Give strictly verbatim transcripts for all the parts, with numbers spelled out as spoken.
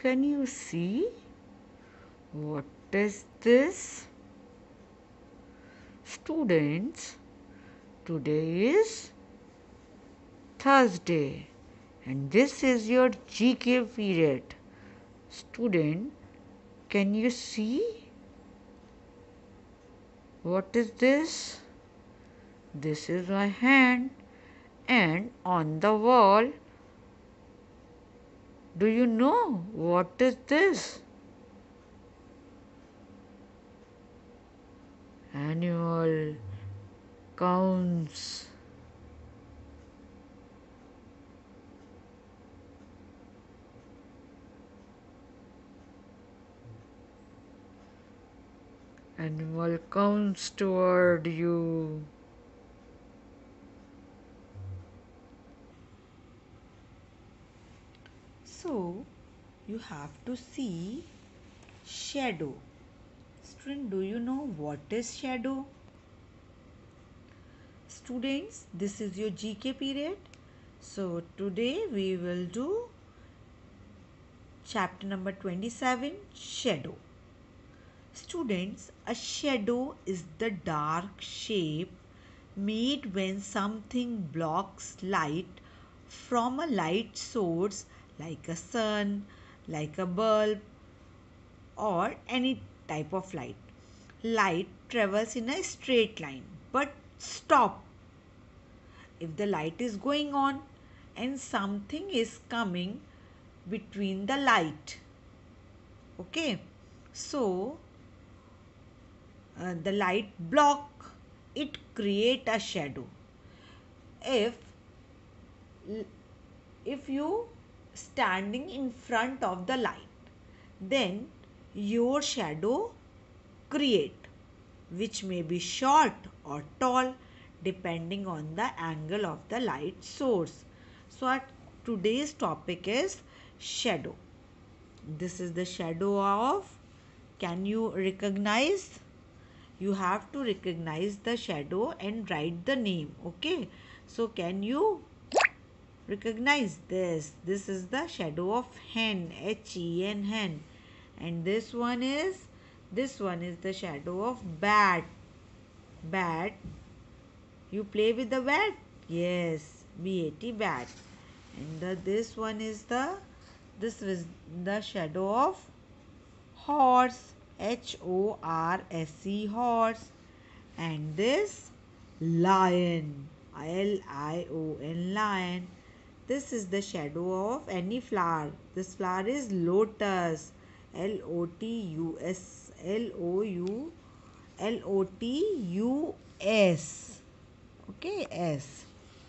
can you see? What is this? Students, today is Thursday and this is your G K period. Student, can you see? What is this? This is my hand, and on the wall, do you know what is this? Annual counts. Animal counts toward you. So you have to see shadow. Student, do you know what is shadow? Students, this is your G K period. So today we will do chapter number twenty-seven, shadow. Students, a shadow is the dark shape made when something blocks light from a light source like a sun, like a bulb, or any type of light. Light travels in a straight line but stop if the light is going on and something is coming between the light. Okay, so uh, the light block, it create a shadow. If if you standing in front of the light, then your shadow create, which may be short or tall depending on the angle of the light source. So our today's topic is shadow. This is the shadow of, can you recognize? You have to recognize the shadow and write the name. Okay, so can you recognize this? This is the shadow of hen, H E N, hen. And this one is, this one is the shadow of bat. Bat, you play with the bat? Yes, B A T, bat. And the, this one is the, this is the shadow of horse, H O R S E, horse. And this lion, L I O N, lion. This is the shadow of any flower. This flower is lotus, L O T U S, L O U, L O T U S. Okay, S.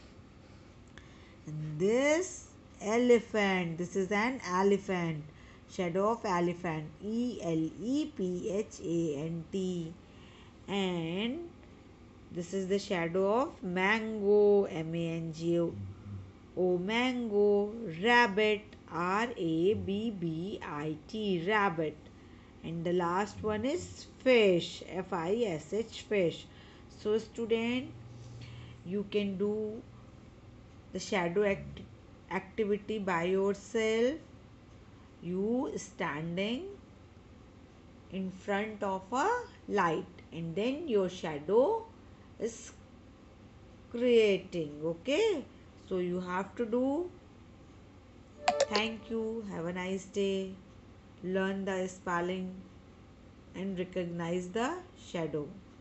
And this elephant, this is an elephant, shadow of elephant, E L E P H A N T. And this is the shadow of mango, M A N G O, mango. Rabbit, R A B B I T, rabbit. And the last one is fish, F I S H, fish. So student, you can do the shadow act activity by yourself. You standing in front of a light and then your shadow is creating. Okay, so you have to do. Thank you, have a nice day. Learn the spelling and recognize the shadow.